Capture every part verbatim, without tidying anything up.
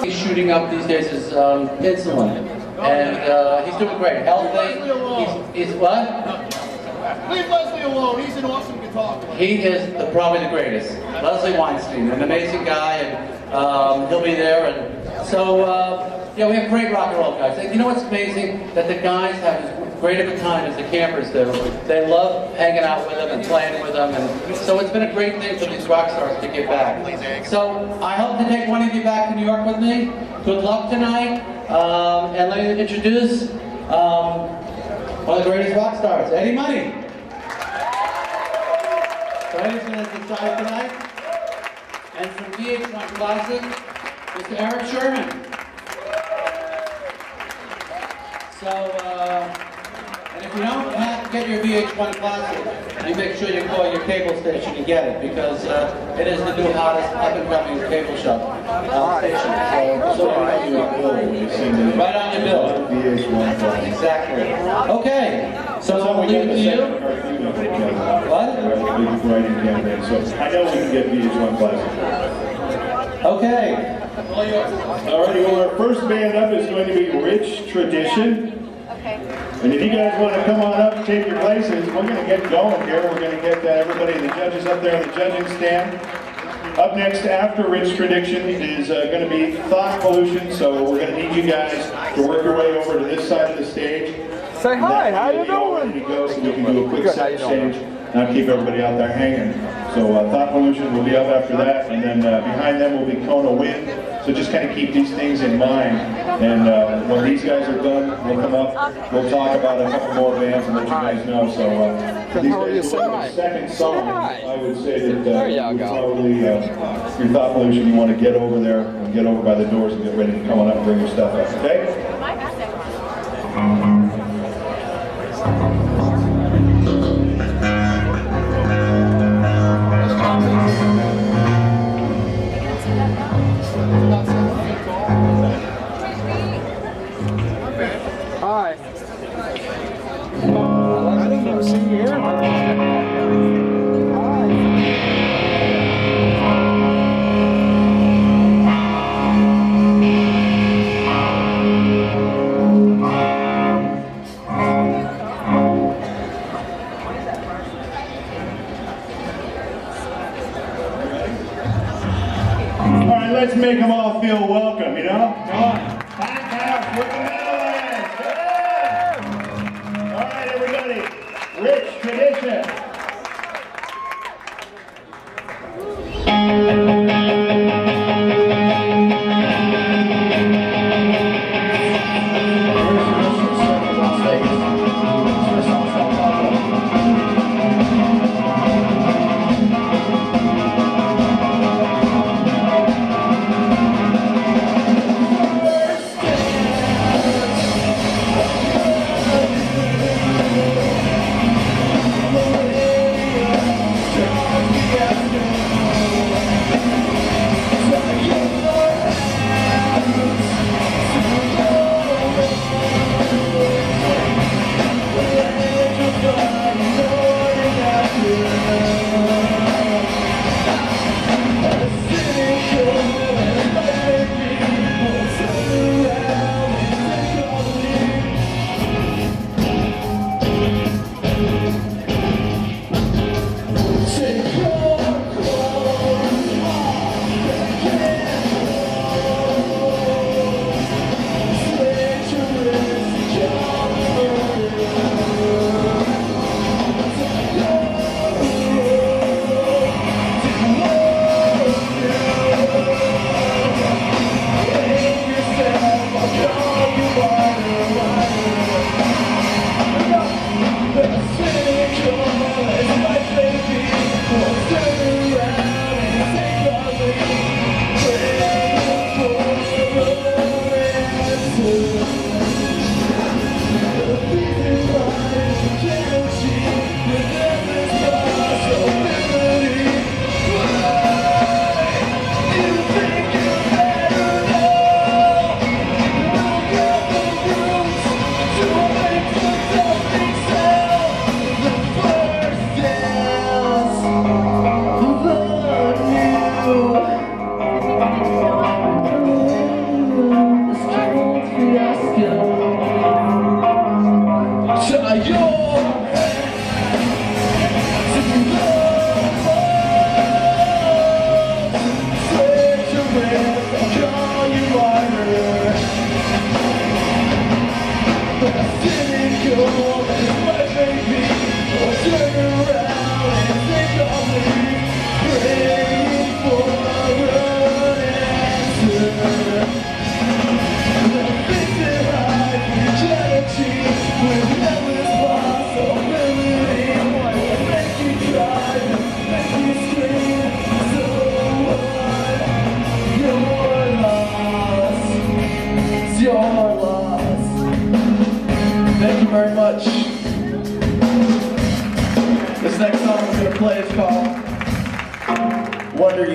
He's shooting up these days is um, insulin, and uh, he's doing great. Healthy. He's, he's what? Leave Leslie alone. He's an awesome guitar player. He is the, probably the greatest. Leslie Weinstein, an amazing guy, and um, he'll be there. And so, uh, yeah, we have great rock and roll guys. And you know what's amazing? That the guys have as great of a time as the campers do. They love hanging out with them and playing with them, and so it's been a great thing for these rock stars to get back. So I hope to take one of you back to New York with me. Good luck tonight, um, and let me introduce um, one of the greatest rock stars, Eddie Money. So Eddie's going to decide tonight. And from V H one Classic, Mister Eric Sherman. So, uh, and if you don't have, get your V H one Classic, you make sure you call your cable station and get it, because uh, it is the new hottest up-and-coming cable show uh, station. So, so right on your bill. Right on your bill. V H one Classic. Exactly. Okay. So I'll leave it to you. What? Writing campaign. So I know we can get V H one Classic. Okay. Alrighty, well, our first band up is going to be Rich Tradition. Okay. And if you guys want to come on up and take your places, we're going to get going here. We're going to get uh, everybody, the judges up there on the judging stand. Up next after Rich Tradition is uh, going to be Thought Pollution, so we're going to need you guys to work your way over to this side of the stage. Say hi, how you doing? To go so we can do a quick set change, not keep everybody out there hanging. So uh, Thought Pollution will be up after that, and then uh, behind them will be Kona Wind. So just kind of keep these things in mind, and uh, when these guys are done, we'll come up, we'll talk about a couple more bands and let you guys know. So uh, these guys will the second song, I would say that uh, you probably, uh, your Thought Pollution, you want to get over there and get over by the doors and get ready to come on up and bring your stuff up, okay? Hi. I didn't ever see you here. Hi. All right, let's make them all feel welcome, you know? Come on. Pack house with the Meadowlands. Yeah. All right, everybody. Rich Tradition. First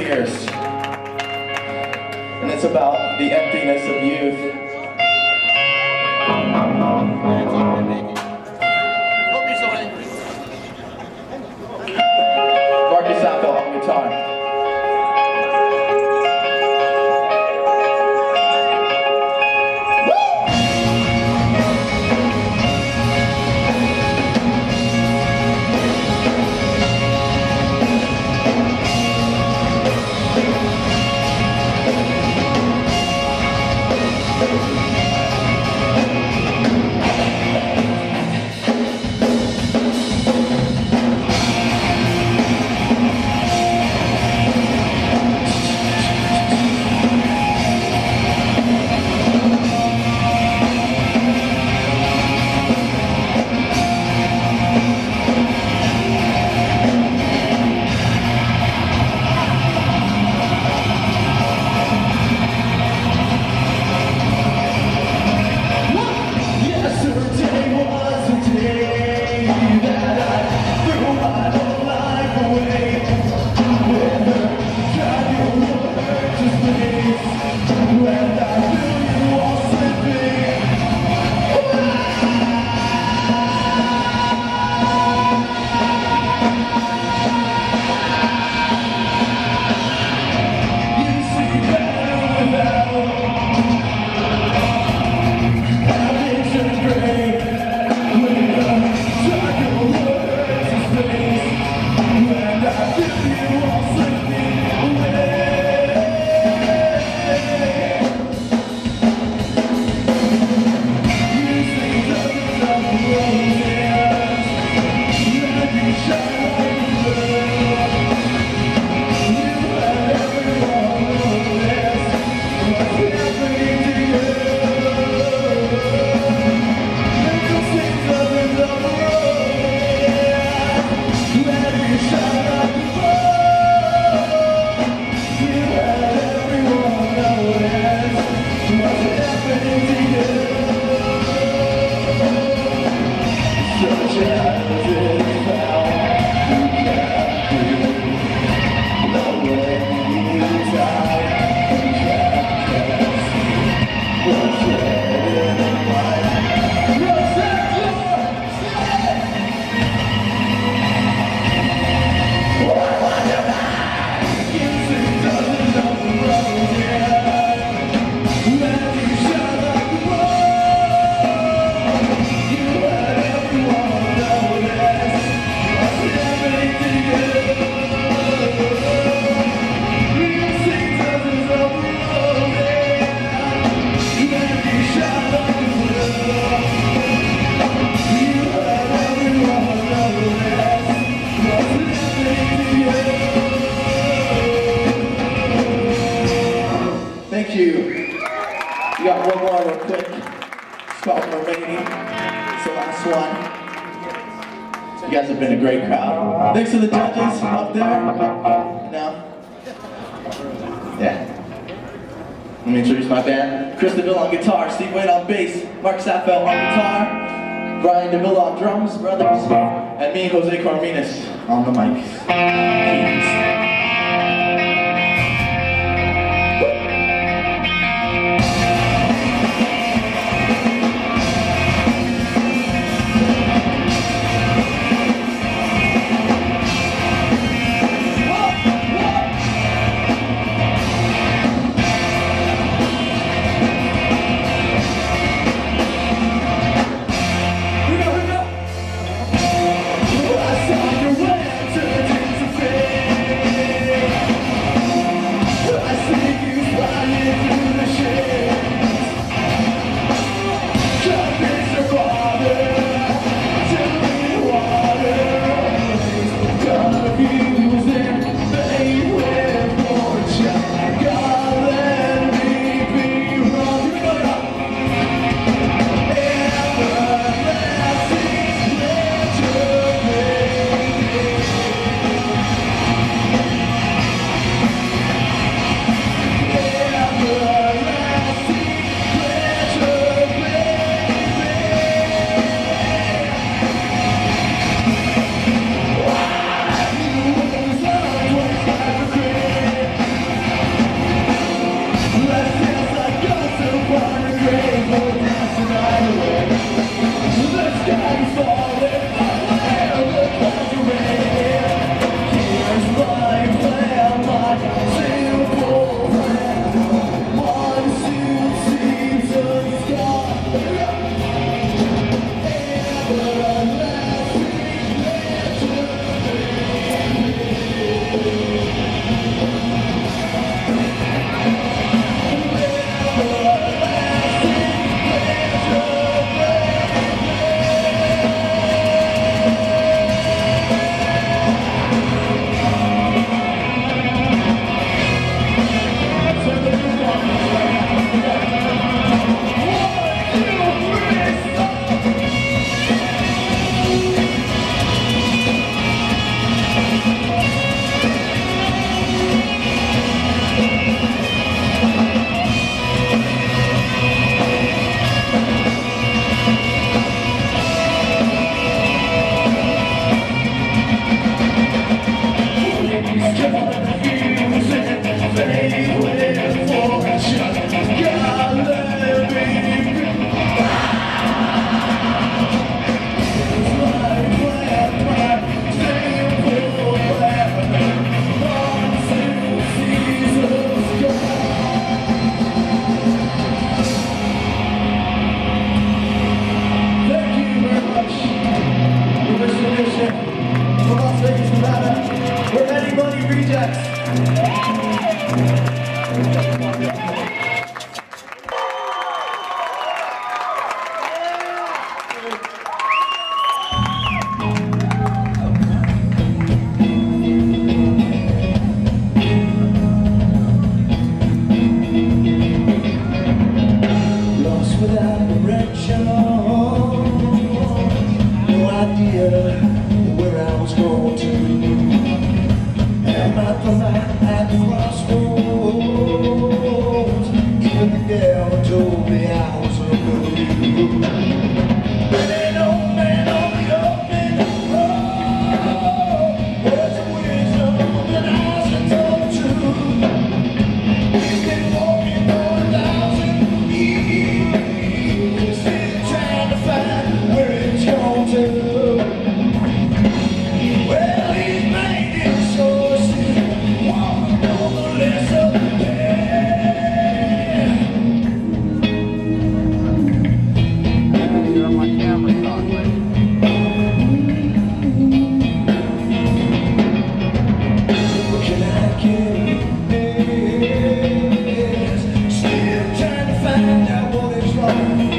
years. And it's about the emptiness of youth. Don't be so angry. Marcus Appel on guitar. Thank you. We got one more real quick. It's called Mermaiding. It's the last one. You guys have been a great crowd. Thanks to the judges up there. Now, yeah. Let me introduce my band. Chris DeVille on guitar, Steve Wade on bass, Mark Sappel on guitar, Brian DeVille on drums, brothers, and me, Jose Corminas, on the mic. Keys. I saw your way to the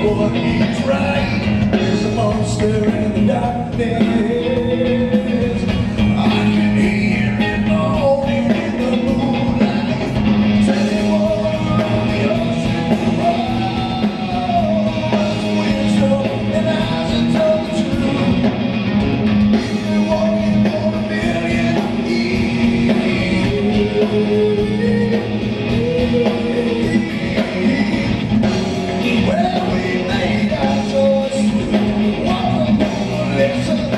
what is right. There's a monster in the darkness. I can hear it moaning in the moonlight. Tell you what, on the ocean was wisdom and eyes that tell the truth. We've been walking for a million years. Well, we made our choice. Walk along the lips of the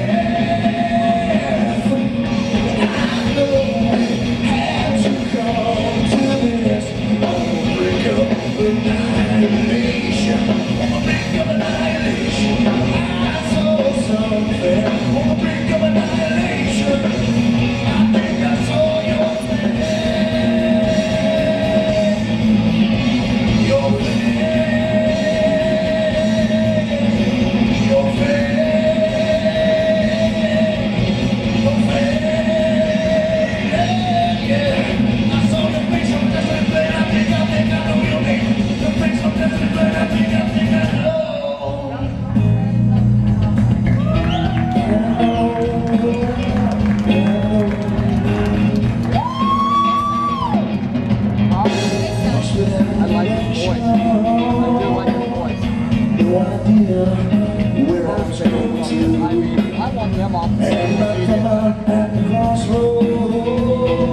path. I know we had to come to this. On the brink of annihilation. On the brink of annihilation. I saw something. On the brink of annihilation. I think I saw your face. Your face. Your face. Your face. Yeah. I saw your face on the display. I think I think I know your name. Your face on the display. I think I think I know. I like your voice. I do like your voice. No idea where I'm going to. I mean, I want them off the And I come out at the crossroads.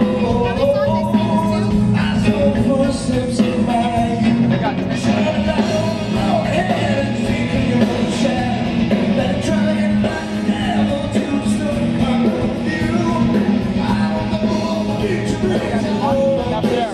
I saw footsteps in my They got shine light on my head and think of your shadow. That trying like the devil to stop my view. I don't know what to do. up there.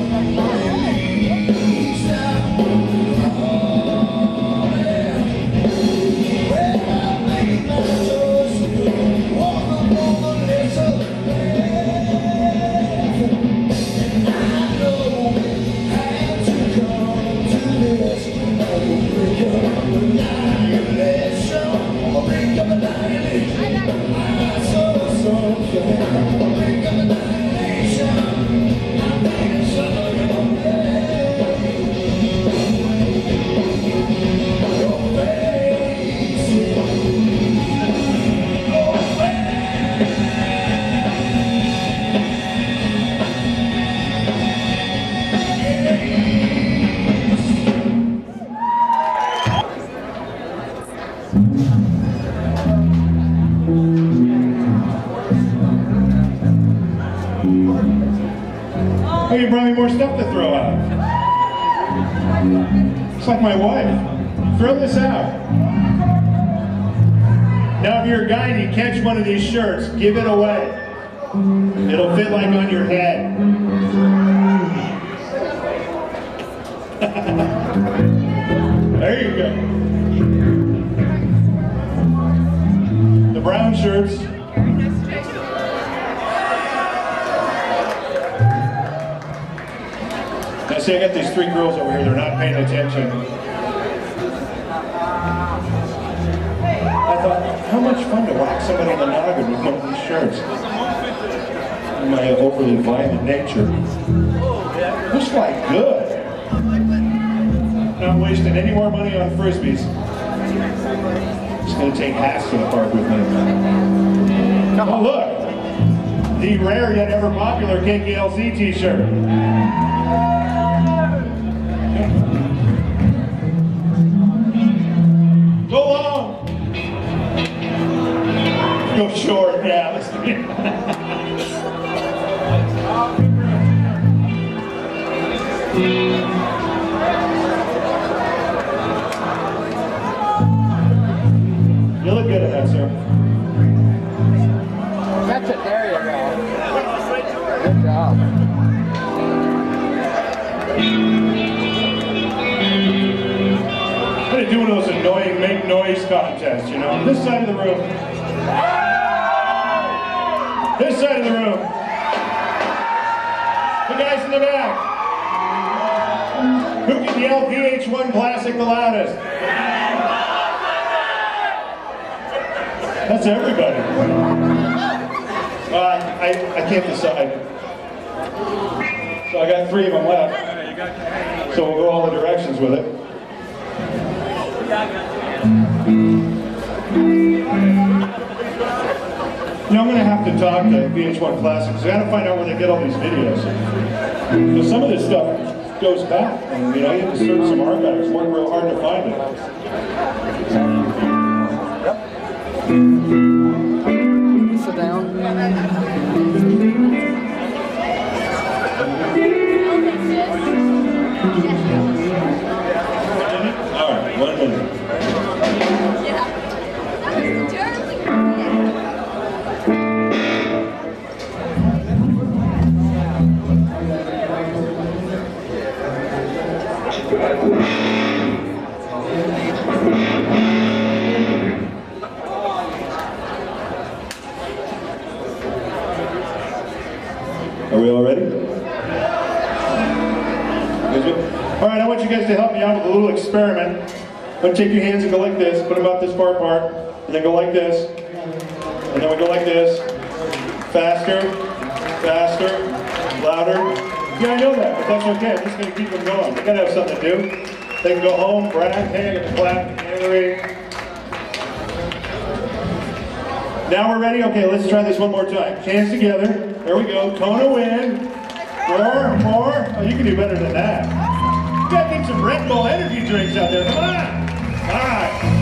Oh, you brought me more stuff to throw out. It's like my wife. Throw this out. Now if you're a guy and you catch one of these shirts, give it away. It'll fit like on your head. There you go. The brown shirts. Now see, I got these three girls over here, they're not paying attention. I thought, how much fun to whack somebody in the noggin with one of these shirts. My overly violent nature. Looks like good. Not wasting any more money on frisbees. Just gonna take hats to the park with me. Oh look! The rare yet ever popular K K L C t-shirt. Go long! Go short, yeah. Let's do it. You look good at that, sir. That's it. There you go. Good job. I'm gonna do one of those annoying make noise contests, you know? This side of the room. This side of the room. The guys in the back. Who can yell V H one Classic the loudest? That's everybody. Uh, I, I can't decide. So I got three of them left. So we'll go all the directions with it. You know, I'm going to have to talk to V H one Classics. I got to find out where they get all these videos. Because some of this stuff goes back, and you know, you have to search some archives. Work real hard to find it. Sit down. All right, one minute. Are we all ready? All right, I want you guys to help me out with a little experiment. I'm going to take your hands and go like this, put them about this far apart, and then go like this, and then we go like this. Faster, faster, louder. Yeah, I know that, but that's okay. I'm just going to keep them going. They got to have something to do. They can go home, brag, hey, I got the clap, Hillary. Now we're ready? Okay, let's try this one more time. Hands together. There we go. Kona win. More, more. Oh, you can do better than that. You gotta get some Red Bull energy drinks out there. Come on. All right.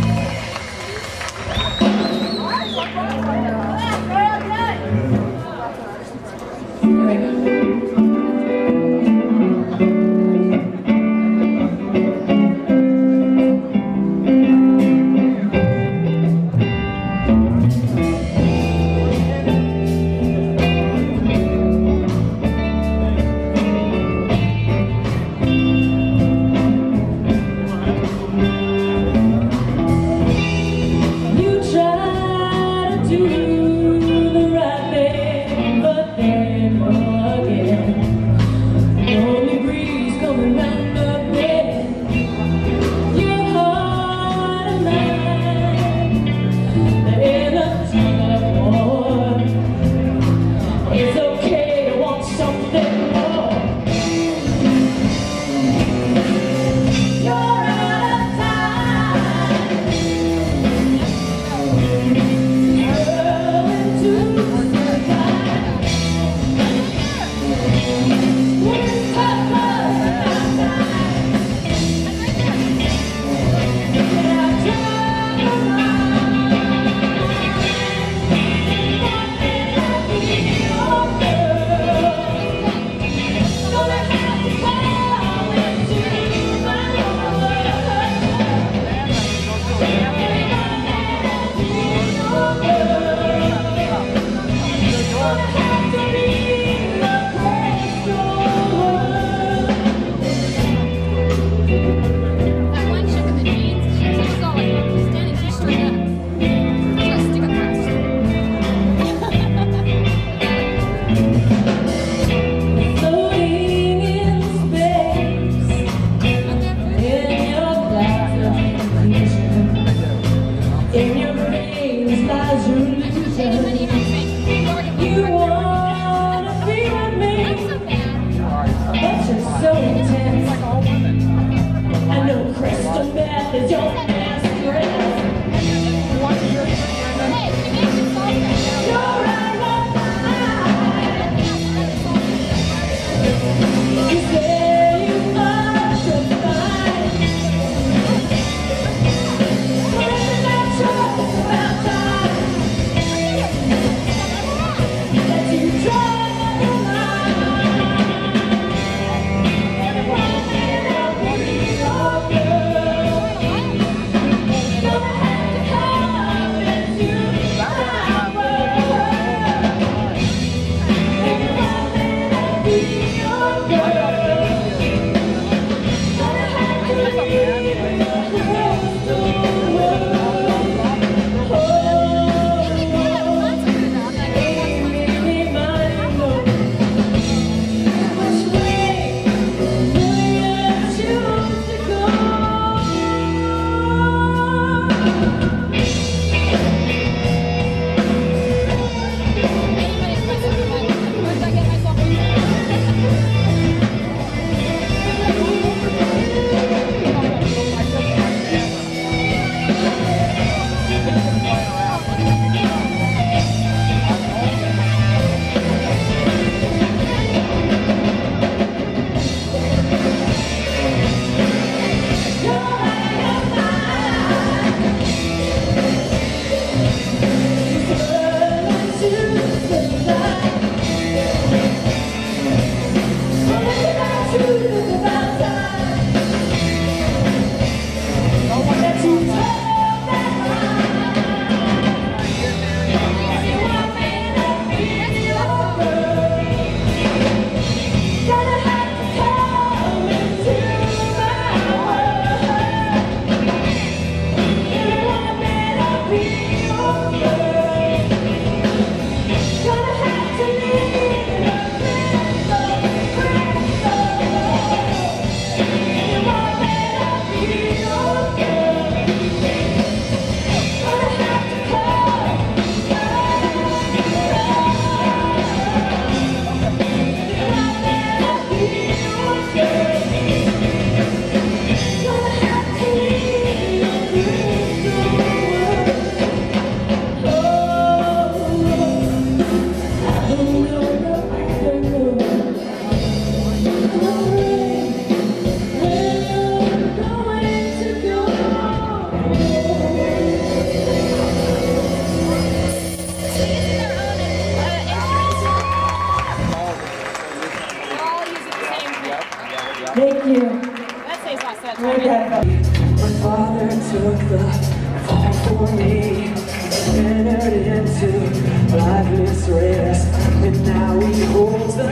birthday's last that My father took the fall for me, entered into lifeless rest, and now he holds the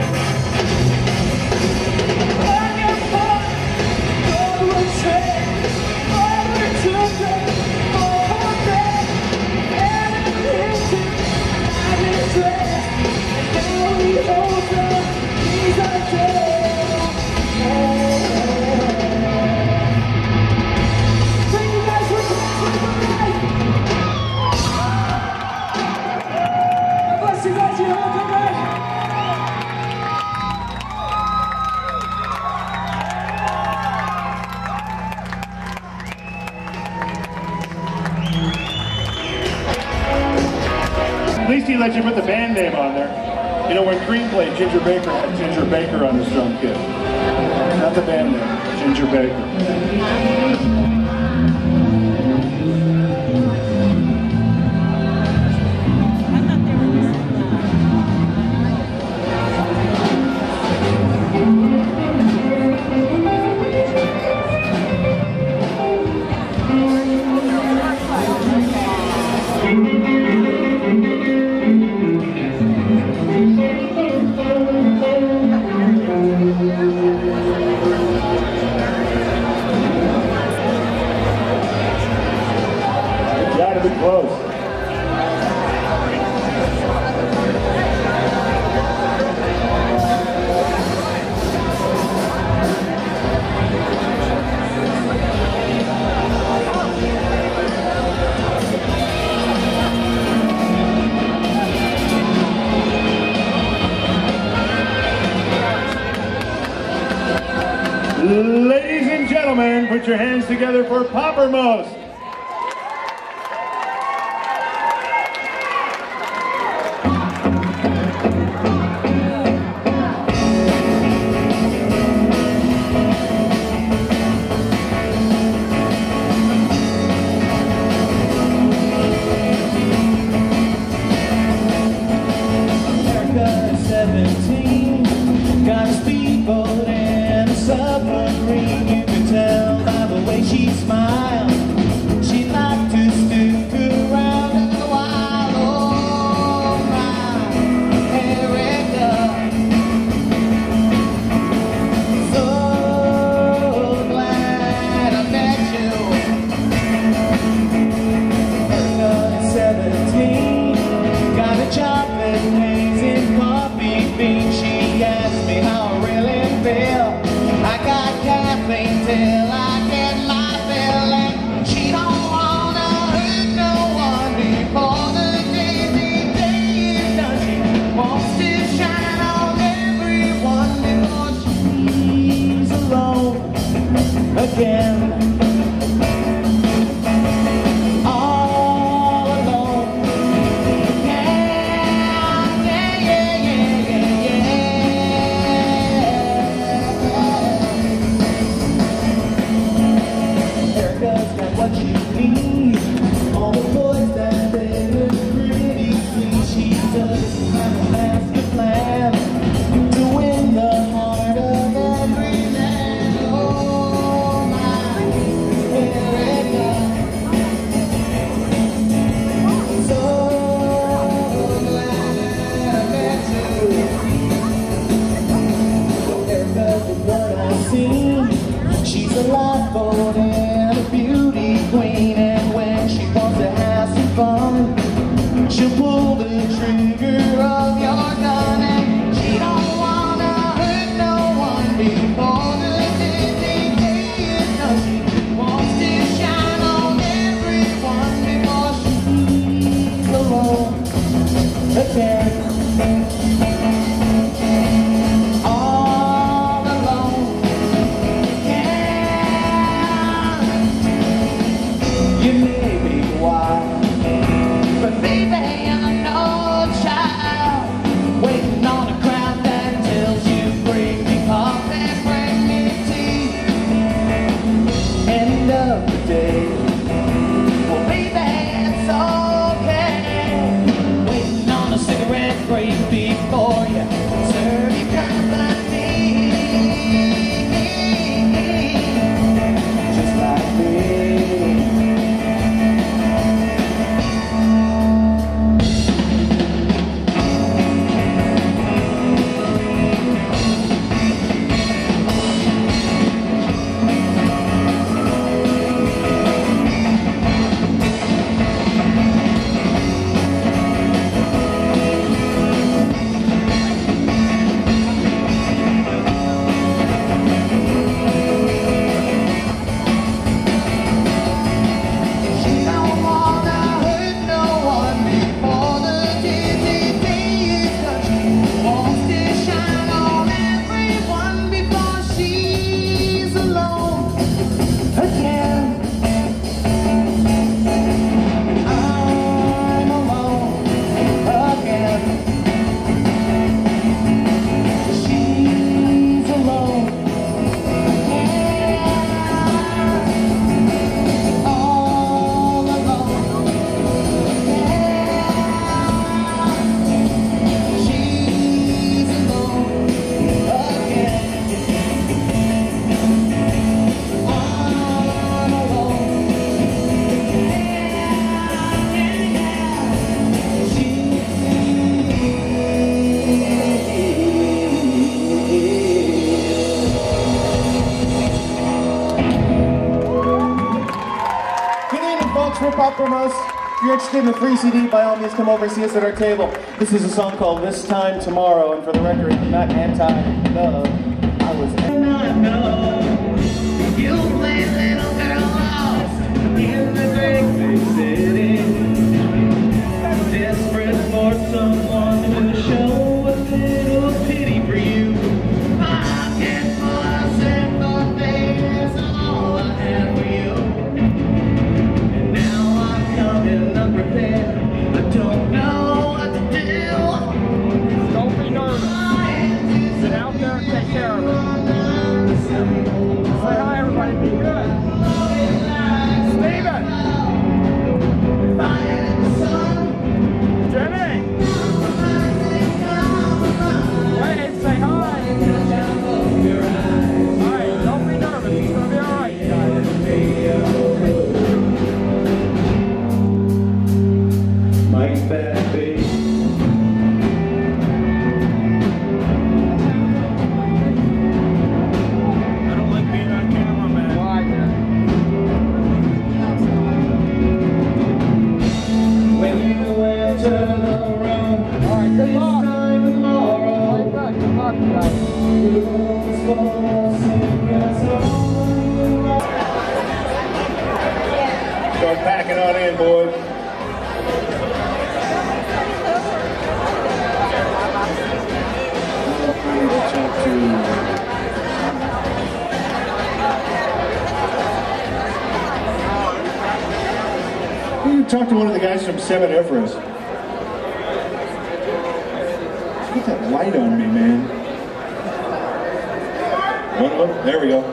At least he let you put the band name on there. You know, when Cream played, Ginger Baker had Ginger Baker on his drum kit. Not the band name, Ginger Baker. Close. Ladies and gentlemen, put your hands together for Poppermost. All alone. Yeah. trip up from us. If you're interested in a free C D, by all means come over and see us at our table. This is a song called This Time Tomorrow, and for the record, I'm not anti-love. I was anti-love. You play little girl lost in the great big city, desperate for someone to show a little pity for you. Pocket full of sympathy is all I have for you. And now I'm coming unprepared. I don't know what to do. Don't be nervous. Get out there and take care of it. Say hi, everybody. Be good. Steven! Jimmy! Wait, say hi. Alright, don't be nervous. It's gonna be alright, guys. Mike Bad Baby. Start packing on in, boys. You talk to one of the guys from Seven Everest. Get that light on me, man. One of them. There we go.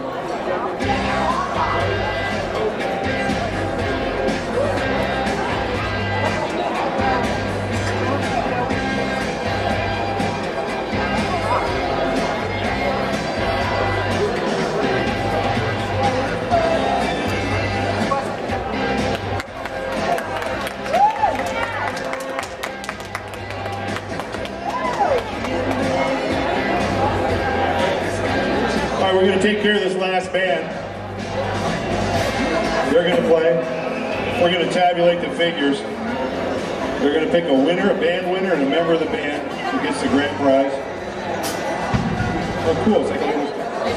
We're going to take care of this last band. They're going to play. We're going to tabulate the figures. They're going to pick a winner, a band winner, and a member of the band who gets the grand prize. Oh, cool. It's like a little...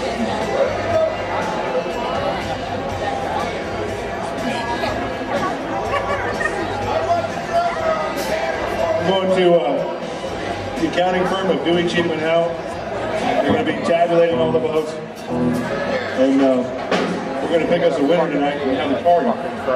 I'm going to uh, the accounting firm of Dewey, Cheatham and Howe. They're going to be tabulating all the votes, and uh, we're going to pick us a winner tonight and have a party.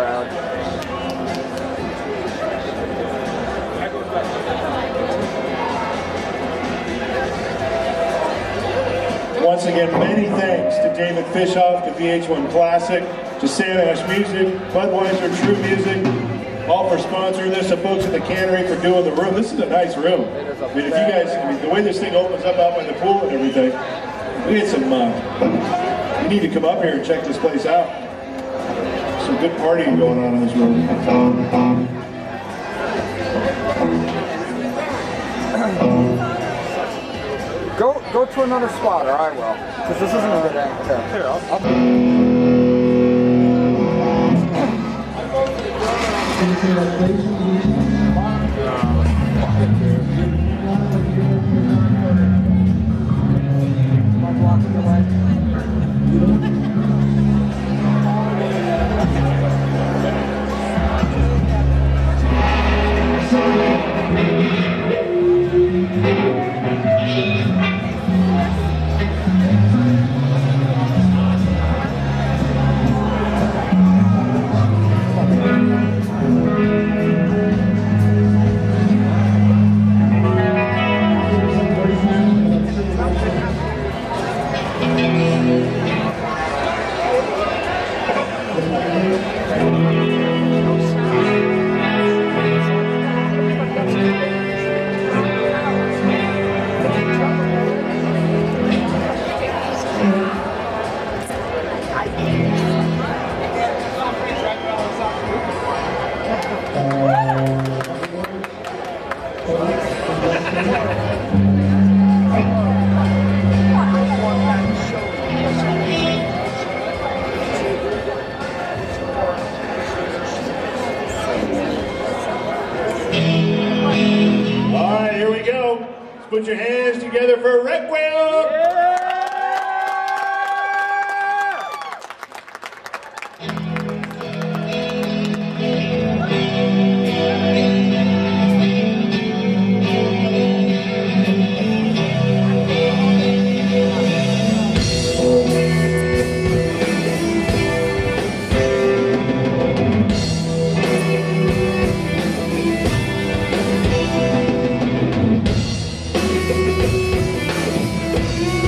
Once again, many thanks to David Fishoff, to V H one Classic, to Sam Ash Music, Budweiser, True Music, all for sponsoring this, the folks at the cannery for doing the room. This is a nice room. I mean, if you guys, I mean, the way this thing opens up out by the pool and everything, we had some, uh, you need to come up here and check this place out. Some good partying going on in this room. Go, go to another spot, or I will, because this isn't a good angle. Here, Here I'll, I'll... Put your hands together for Requiem! Thank you.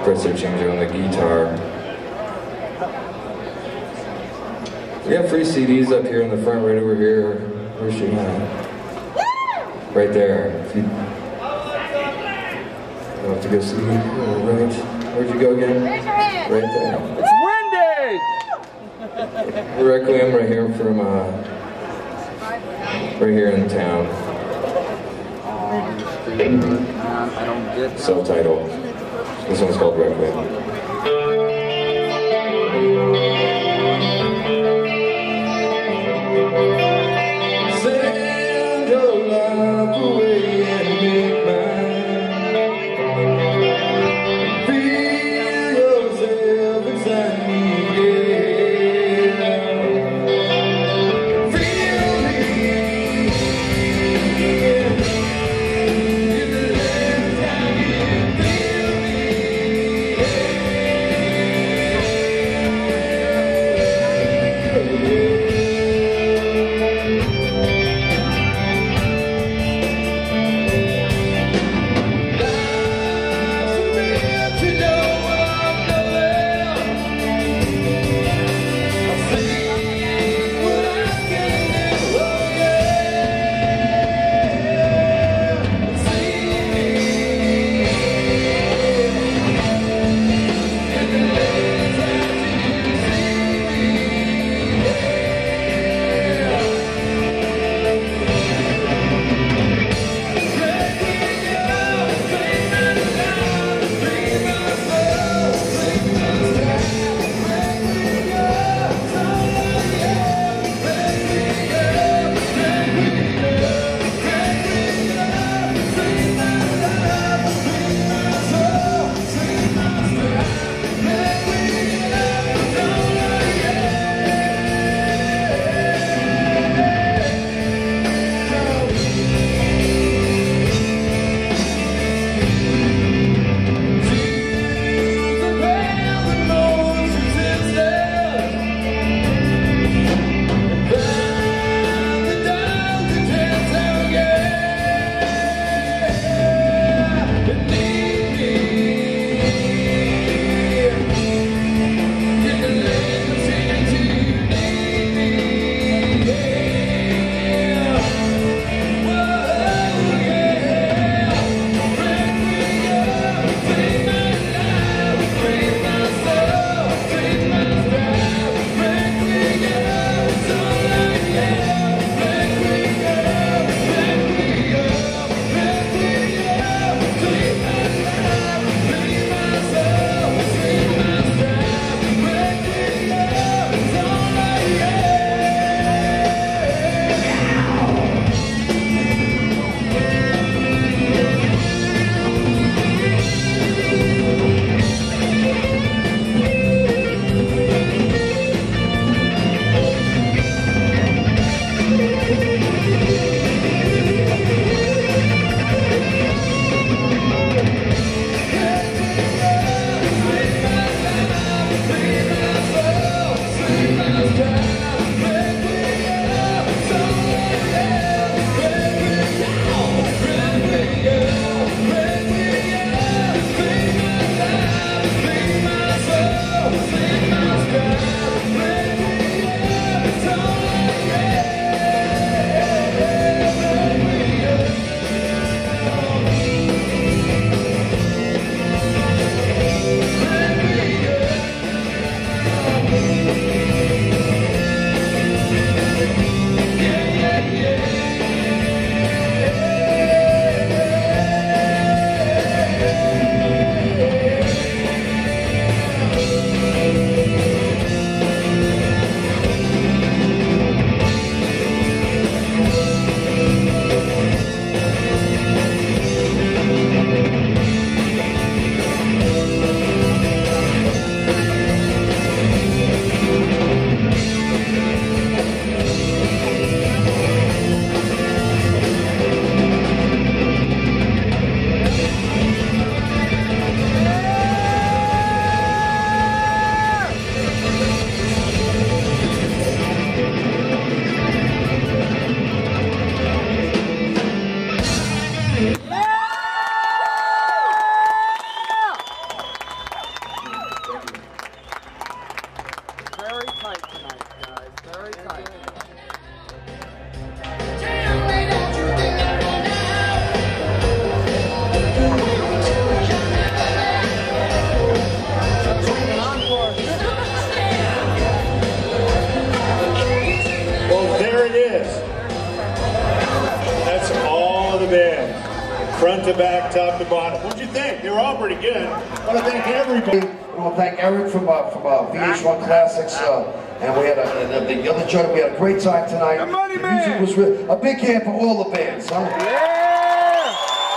compressor changer on the guitar. We have free C Ds up here in the front, right over here. Where's she at? Right there. If you, you'll have to go see. Right. Where'd you go again? Raise your hand. Right there. It's windy! The Requiem right here from, uh, right here in town. Self-titled. This one's called Requiem. Send your love away and make mine. Feel yourself inside me, yeah. Feel me, yeah. You're the last time you feel me, yeah. is. That's all of the bands. Front to back, top to bottom. What'd you think? They were all pretty good. I want to thank everybody. I want to thank Eric from uh, from uh, V H one Classics, uh, and we had a, and the other judge. We had a great time tonight. The, money the music man. was really, a big hand for all the bands. Huh? Yeah.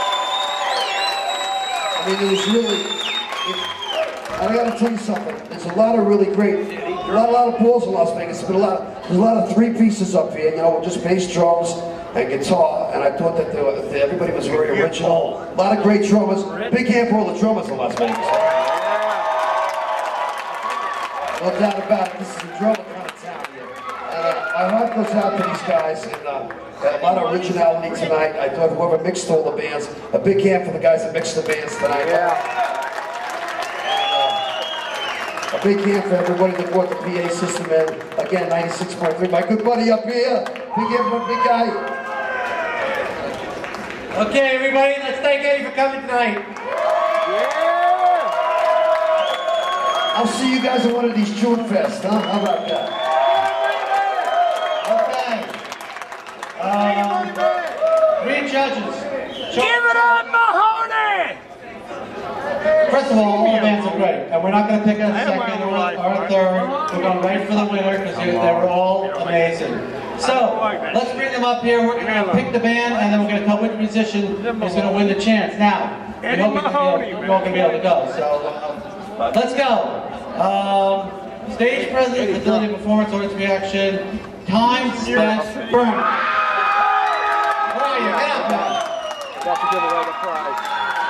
I mean, it was really. It, I got to tell you something. There's a lot of really great, a lot, a lot of balls in Las Vegas. But a lot, there's a lot of three pieces up here. You know, with just bass, drums, and guitar. And I thought that, they were, that everybody was very original. A lot of great drummers. Big hand for all the drummers in Las Vegas. No doubt about it. This is a drummer kind of town here. And uh, my heart goes out to these guys. And uh, a lot of originality tonight. I thought whoever mixed all the bands, a big hand for the guys that mixed the bands tonight. Yeah. A big hand for everybody that brought the P A system in. Again, ninety-six point three. My good buddy up here. Big hand for a big guy. Okay, everybody, let's thank Eddie for coming tonight. Yeah. I'll see you guys at one of these June Fest, huh? How about that? Okay. Um, three judges. Give it up, Mahoney! First of all, all the bands are great, and we're not going to pick a second or a third. We're going right for the winner because they were all amazing. So, let's bring them up here. We're going to pick the band, and then we're going to tell which musician is going to win the chance. Now, we hope we're all going to be able to go. So, um, let's go. Um, stage presence, ability, performance, audience reaction, time spent burning. Where are you? Get up, man. Got to give away the prize.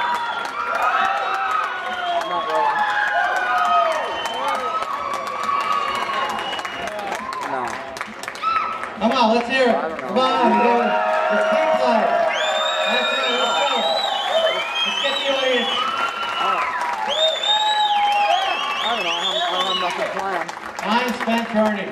Come on, let's hear it. Come on, it's team play. Let's hear it, let's go. Let's get the audience. I don't know, I don't, I don't have nothing planned. Time spent burning.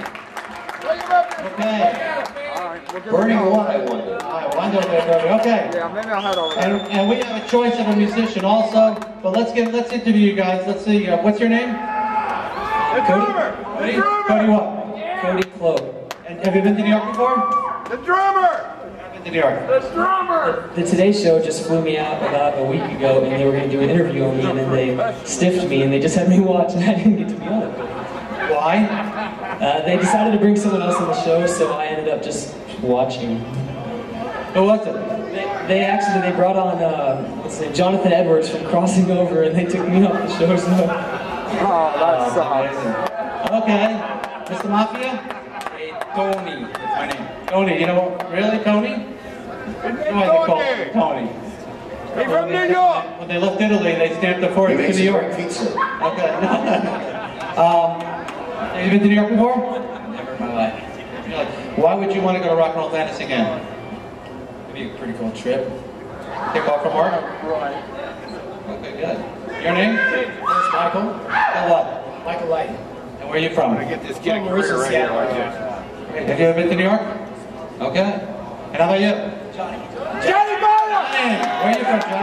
Okay. All right, we'll give Burning it a what, I wonder? I wonder there, Burning. Okay. Yeah, maybe I'll head over And, there. and we have a choice of a musician also, but let's get let's interview you guys. Let's see. Uh, what's your name? The Cody. drummer! Cody. The drummer! Cody what? Cody Cloak. And have you been to New York before? The drummer! Been to New York. The drummer! The Today Show just flew me out about a week ago, and they were going to do an interview on me, and then they stiffed me, and they just had me watch, and I didn't get to be on it. Why? Uh, they decided to bring someone else on the show, so I ended up just watching. Who was it? They, they actually they brought on uh, what's his name, Jonathan Edwards from Crossing Over, and they took me off the show. So. Oh, that sucks. Okay, Mister Mafia. Tony, that's my name. Tony, you know what? Really, Tony? Why they call him Tony? He's from New York! When they left Italy, they stamped their forehead to New York. Pizza. Okay. um, have you been to New York before? Never in my life. You're like, why would you want to go to Rock and Roll Fantasy again? It'd be a pretty cool trip. Take off from work? Right. Okay, good. Your name? It's Michael. And what? Michael Light. And where are you from? Get this From Marissa, right here like Seattle. this. Have you ever been to New York? Okay. And how about you? Johnny. Johnny Miller! Johnny! Where are you from,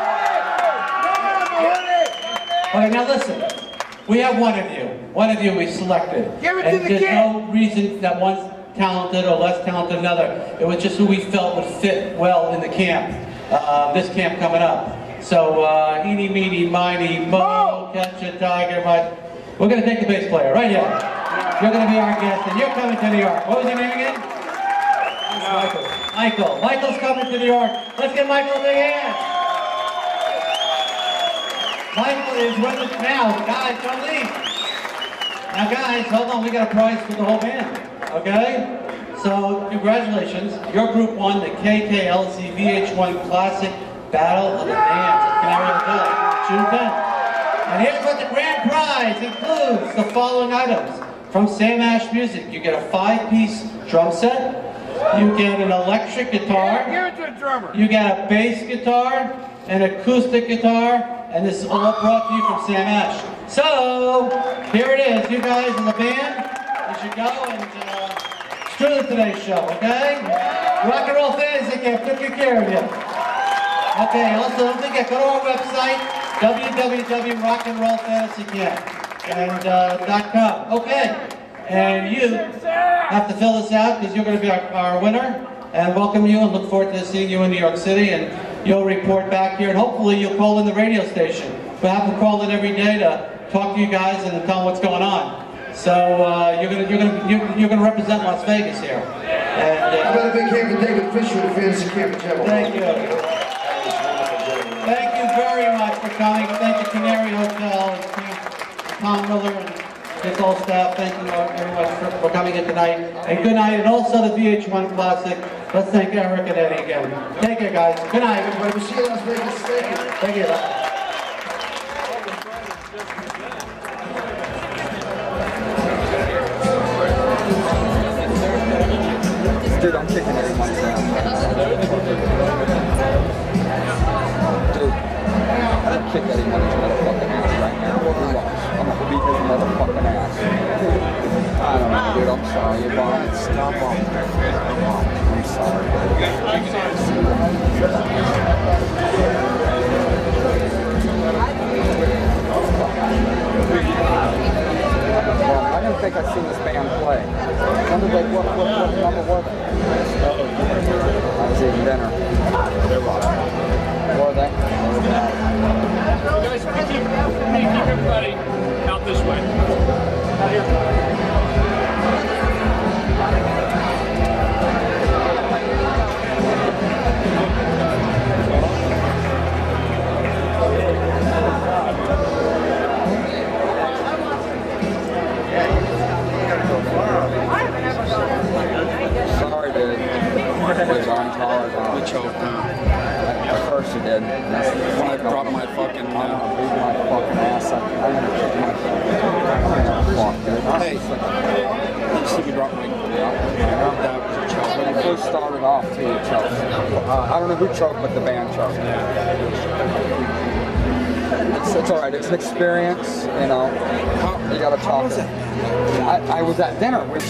Johnny? Okay, now listen. We have one of you. One of you we selected. Give it and to the there's kid. no reason that one's talented or less talented than another. It was just who we felt would fit well in the camp. Uh, this camp coming up. So, uh, eeny, meeny, miny, mo, catch a tiger, but we're going to take the bass player right here. You're going to be our guest, and you're coming to New York. What was your name again? Michael. Michael. Michael's coming to New York. Let's give Michael a big hand. Michael is with us now. Guys, don't leave. Now, guys, hold on. We got a prize for the whole band. Okay? So, congratulations. Your group won the K K L C V H one Classic Battle of the Bands at Canary Hotel, June tenth. And here's what the grand prize includes: the following items. From Sam Ash Music, you get a five-piece drum set, you get an electric guitar, Give it to the drummer. you get a bass guitar, an acoustic guitar, and this is all brought to you from Sam Ash. So, here it is. You guys in the band, you should go and uh, screw the Today Show, okay? Rock and Roll Fantasy Camp took good care of you. Okay, also don't forget, go to our website, w w w dot rock and roll fantasy camp. And uh, .com. Okay, And you have to fill this out because you're going to be our, our winner. And welcome you and look forward to seeing you in New York City. And you'll report back here. And hopefully you'll call in the radio station. We'll have them call in every day to talk to you guys and tell them what's going on. So uh, you're gonna you're gonna you're, you're gonna represent Las Vegas here. And uh, I've got a big hand for David Fisher, the fantasy camp general. Thank you. Thank you very much for coming. Thank you, Canary Hotel, and Tom Miller, and his whole staff. Thank you very much for, for coming in tonight. And good night. And also the V H one Classic. Let's thank Eric and Eddie again. Take care, guys. Good night, everybody. We'll see you in Las Vegas. Thank you. Thank you. Dude, I'm kicking everyone's ass. Dude, I'm kicking everyone's motherfucking ass right now. I'm gonna beat his motherfucking ass. I don't know, dude. I'm sorry. You're bummed. Stop on. I'm sorry. Well, I didn't think I'd seen this band play. When did they, what, what, what number were they? I was eating dinner. Were they? Guys, keep, hey, keep everybody out this way. Out here. Sorry, dude. Dude, I'm tired. We choked now. At first you did. When I dropped my fucking... I'm gonna beat my fucking ass. I'm gonna kick my fuck, dude. Hey, you see me drop my... Yeah. That was a choke. When you first started off, too, you choked. Uh, I don't know who choked, but the band choked. It's, it's alright. It's an experience, you know. You gotta talk to it. I, I was at dinner with...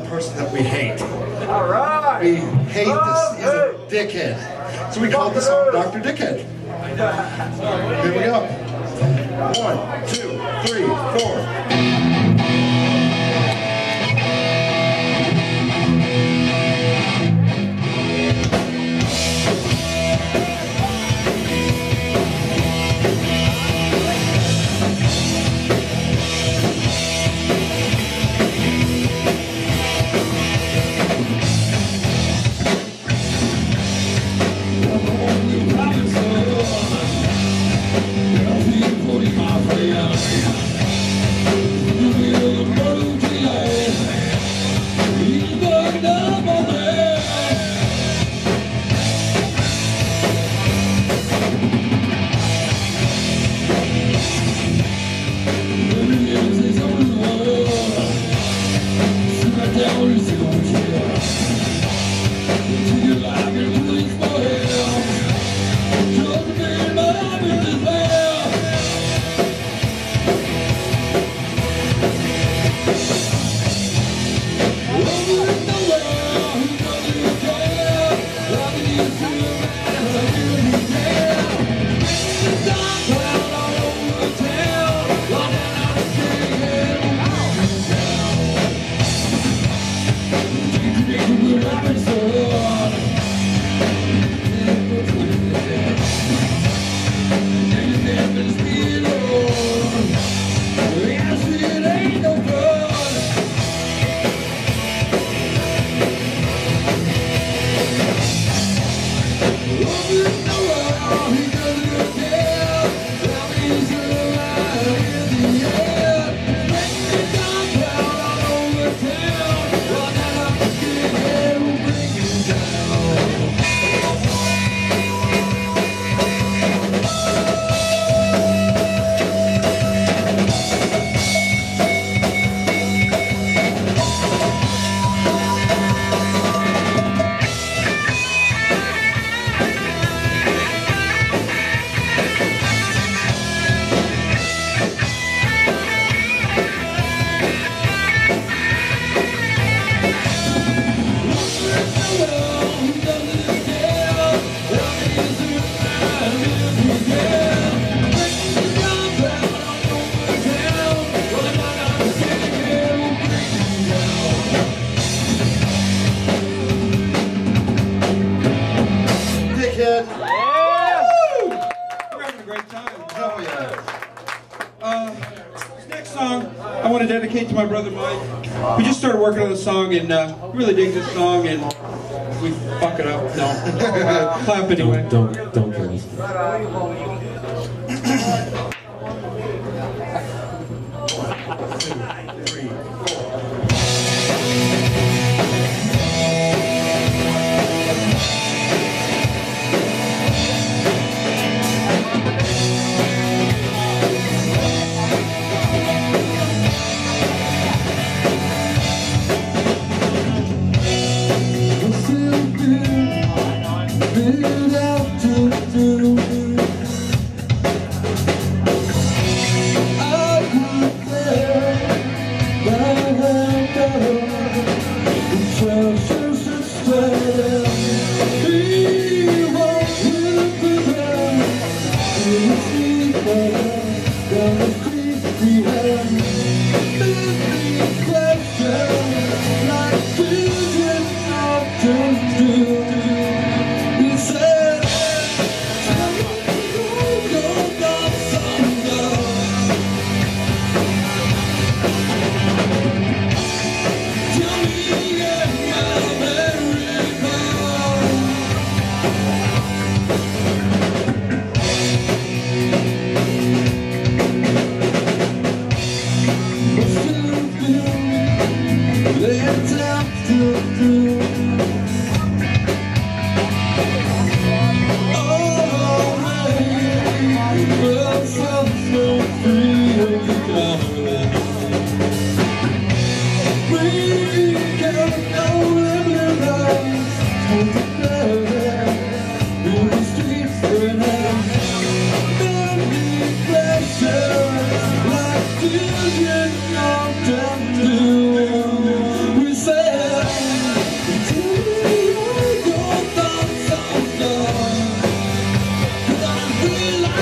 person that we hate. All right. We hate this. He's a dickhead. So we called the song Doctor Dickhead. Here we go. One, two, three, four. To my brother Mike. We just started working on the song and uh, we really dig this song and we fuck it up. No. Clap anyway. Don't, don't, don't kill us. Build out to do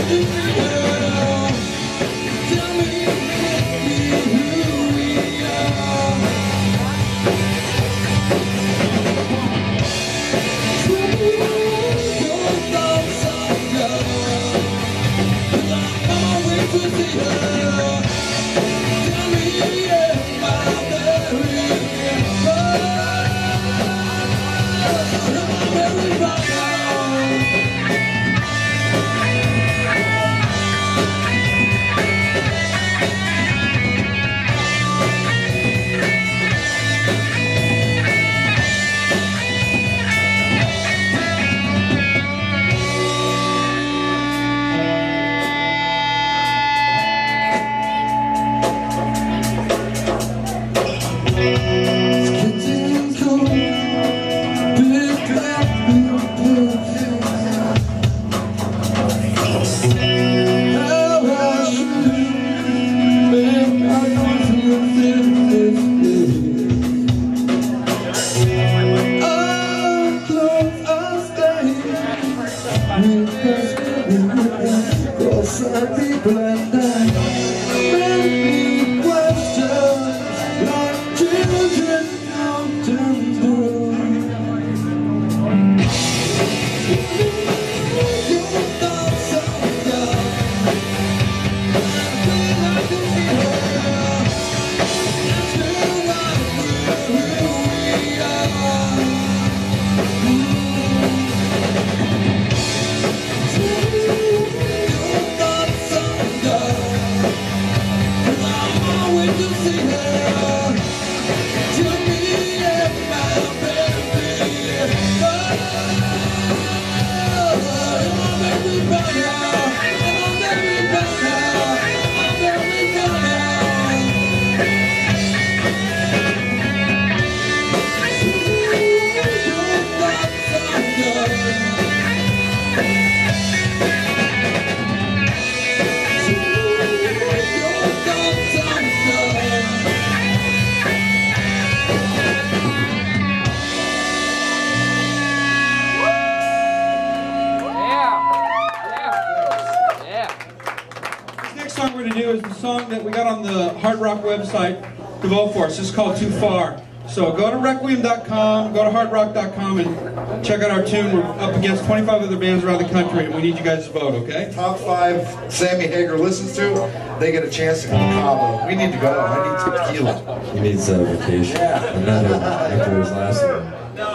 Hard Rock website to vote for us. This is called Too Far. So go to Requiem dot com, go to hard rock dot com and check out our tune. We're up against twenty-five other bands around the country and we need you guys to vote, okay? Top five Sammy Hagar listens to, they get a chance to go to Cabo. We need to go. I need some tequila. He needs a vacation. Yeah. And not after his last one. No,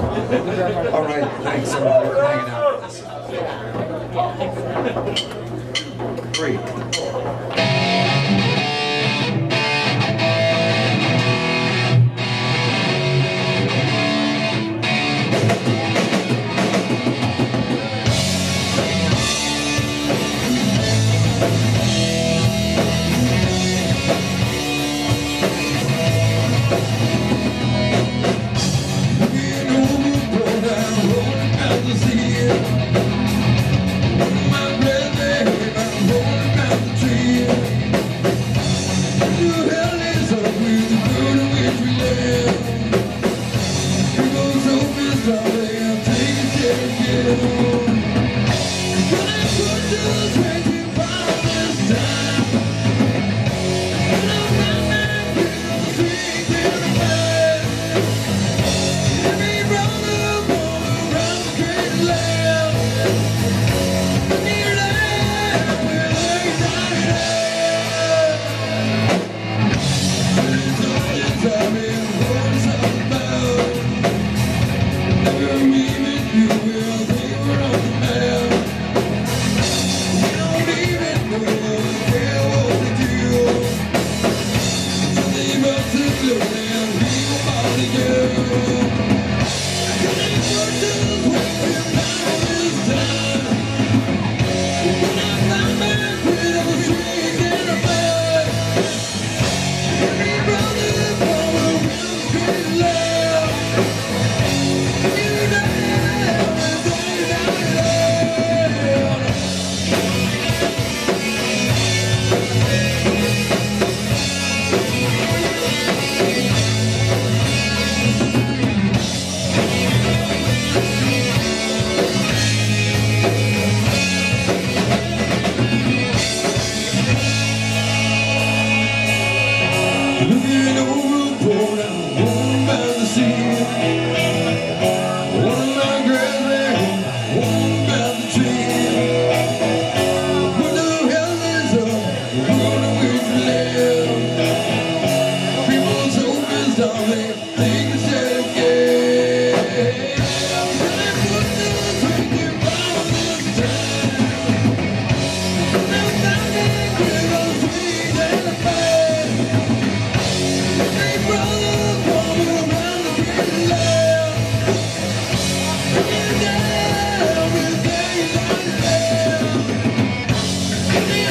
Alan. All right, thanks everybody for hanging out. Three. You will be on the map.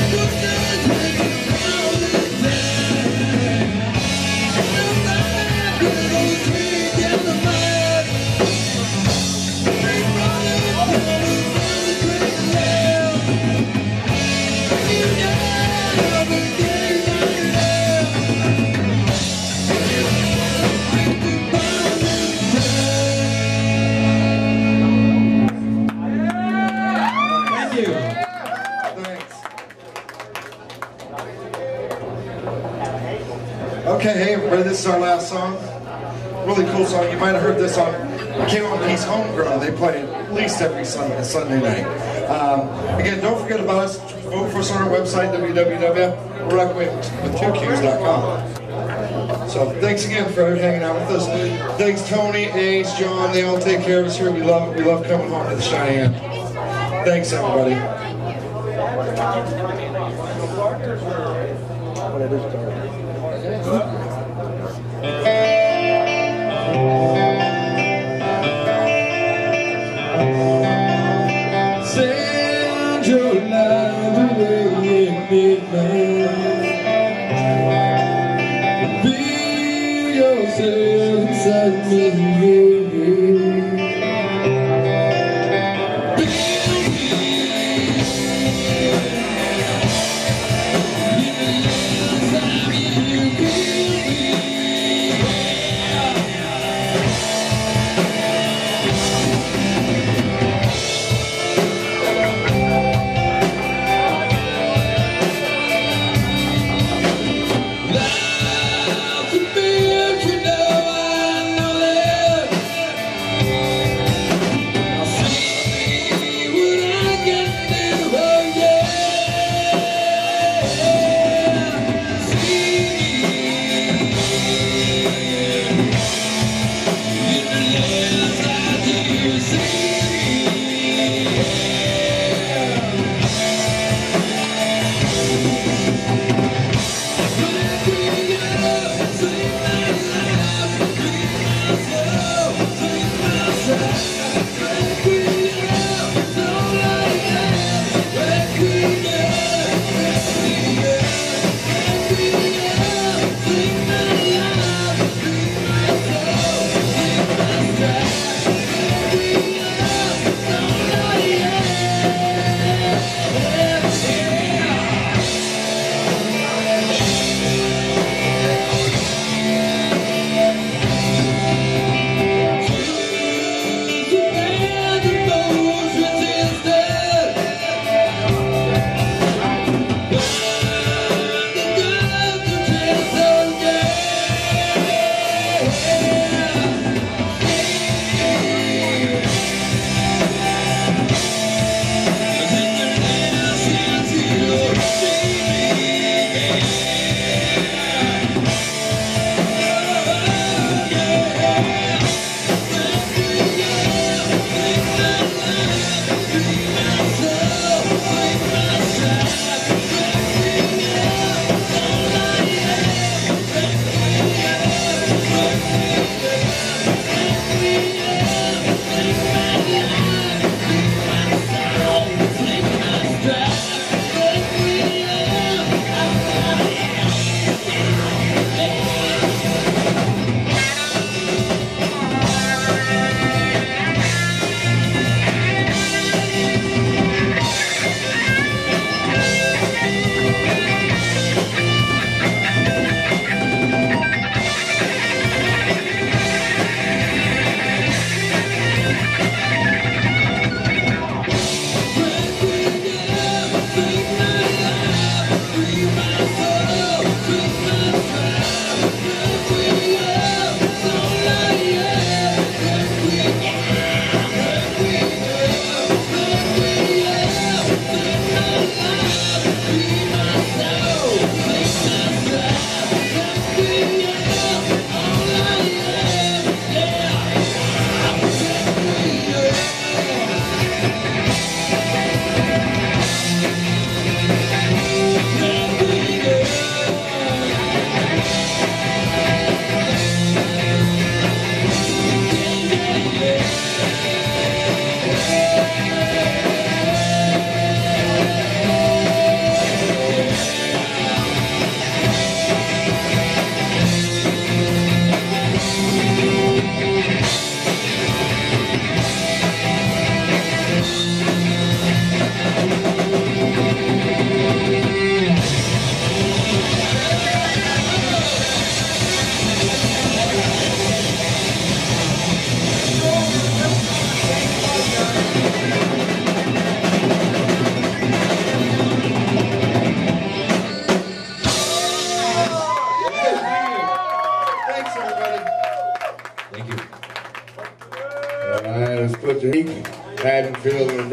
Okay, hey everybody, this is our last song. Really cool song. You might have heard this on K one P's Homegrown. They play it at least every Sunday, Sunday night. Um, again, don't forget about us. Vote for us on our website, w w w dot requiem with two Q's dot com. So thanks again for hanging out with us. Thanks Tony, Ace, John. They all take care of us here. We love it. We love coming home to the Cheyenne. Thanks everybody. Send your love away at midnight. Feel yourself inside me. Love to be, you know I know that.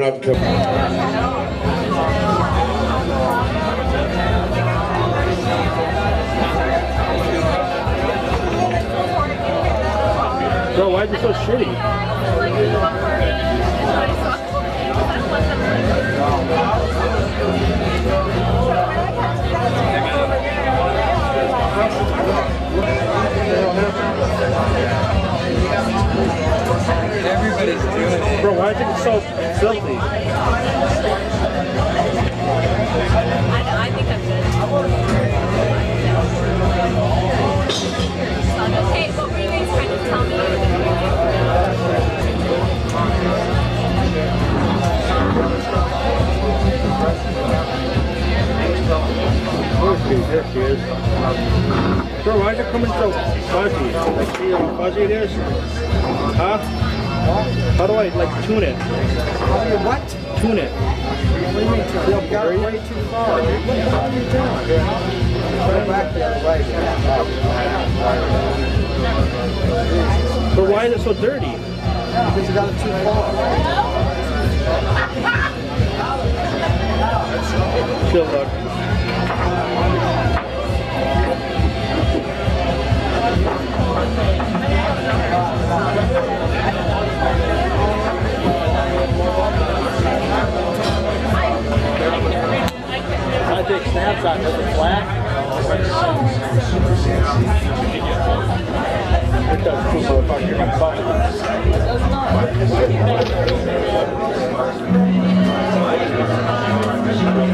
up. Bro, why is it so shitty? Everybody's doing it. Bro, why is it so filthy? I think I'm good. Okay, what were you guys trying to tell me? There she is. Bro, why is it coming so fuzzy? Like, see how fuzzy it is? Huh? How do I, like, tune it? How do you what? Tune it. What do you mean tune it? You got it way too far. What the fuck are you doing? Go back the other way. But why is it so dirty? Because you got it too far. Chill, look. I take snapshot because it's flat. It does too, motherfucker. You're gonna fuck it.